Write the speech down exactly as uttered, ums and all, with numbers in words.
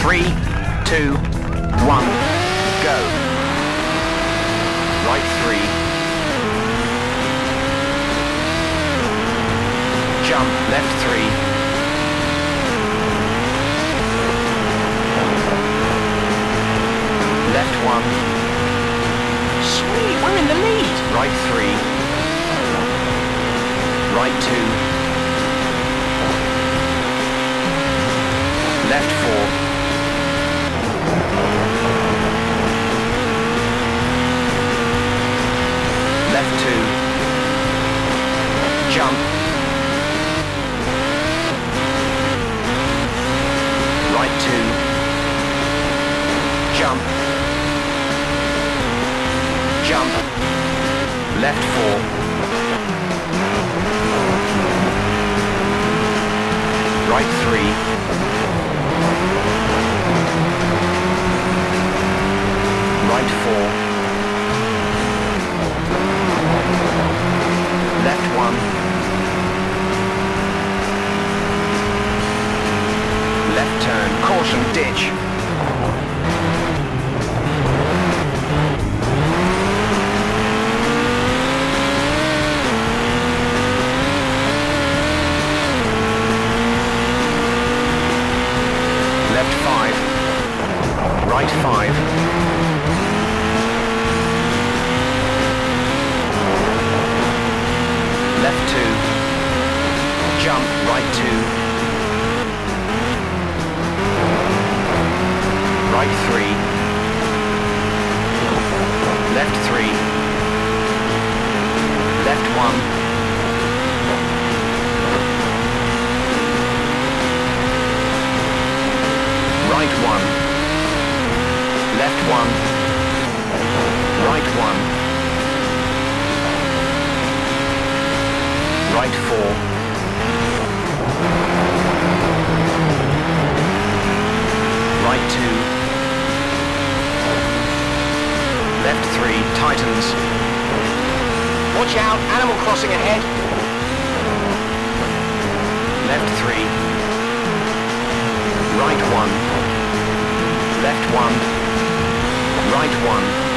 Three, two, one, go. Right three. Jump, left three. Left one. Sweet, we're in the lead. Right three. Right two. Left four. Left two. Jump. Right two. Jump. Jump. Left four. Right three. Right four. Left one. Left turn. Caution, ditch. Left five. Right five. Left two. Jump, right two. Right three. Left three. Left one. Right one. Left one. Right one. Right four. Right two. Left three, tightens. Watch out, Animal Crossing ahead. Left three. Right one. Left one. Right one.